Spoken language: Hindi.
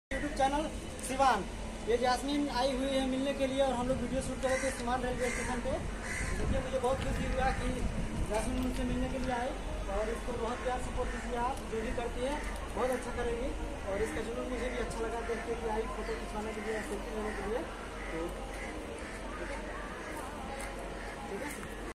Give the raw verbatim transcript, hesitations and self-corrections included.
YouTube channel Siwan. ये जास्मीन आई हुई है मिलने के लिए और हम लोग वीडियो शूट कर रहे थे सिवान रेलवे स्टेशन पे। देखिए मुझे बहुत खुशी हुआ कि जास्मीन मुझसे मिलने के लिए आई और इसको बहुत प्यार सपोर्ट कीजिए। आप जो भी करती है बहुत अच्छा करेगी और इसका जुनून मुझे भी अच्छा लगा देख के कि आई फोटो खिंचवाने के लिए, सेल्फी लेने के लिए। तो ठीक है।